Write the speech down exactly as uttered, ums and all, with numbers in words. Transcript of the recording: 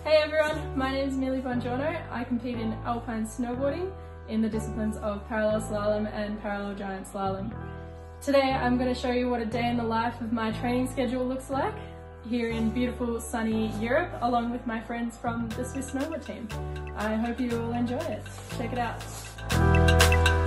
Hey everyone, my name is Millie Bongiorno. I compete in Alpine Snowboarding in the disciplines of parallel slalom and parallel giant slalom. Today I'm going to show you what a day in the life of my training schedule looks like here in beautiful sunny Europe along with my friends from the Swiss Snowboard team. I hope you will enjoy it. Check it out.